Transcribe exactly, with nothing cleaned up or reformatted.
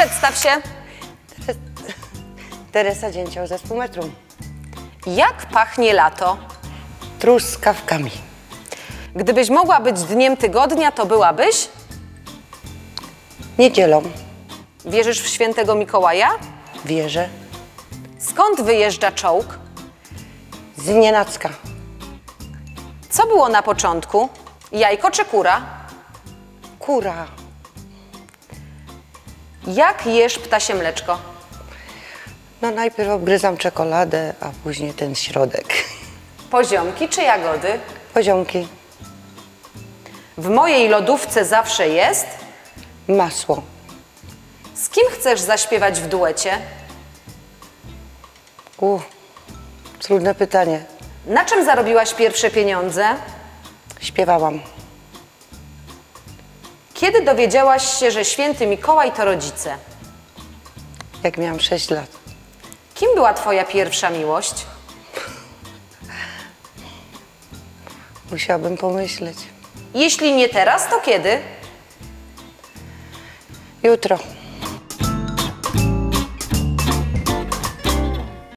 Przedstaw się. Teresa Dzięcioł, zespół Metrum. Jak pachnie lato? Truskawkami. Gdybyś mogła być dniem tygodnia, to byłabyś? Niedzielą. Wierzysz w świętego Mikołaja? Wierzę. Skąd wyjeżdża czołg? Z nienacka. Co było na początku? Jajko czy kura? Kura. Jak jesz ptasie mleczko? No najpierw obgryzam czekoladę, a później ten środek. Poziomki czy jagody? Poziomki. W mojej lodówce zawsze jest? Masło. Z kim chcesz zaśpiewać w duecie? U, trudne pytanie. Na czym zarobiłaś pierwsze pieniądze? Śpiewałam. Kiedy dowiedziałaś się, że święty Mikołaj to rodzice? Jak miałam sześć lat. Kim była twoja pierwsza miłość? Musiałabym pomyśleć. Jeśli nie teraz, to kiedy? Jutro.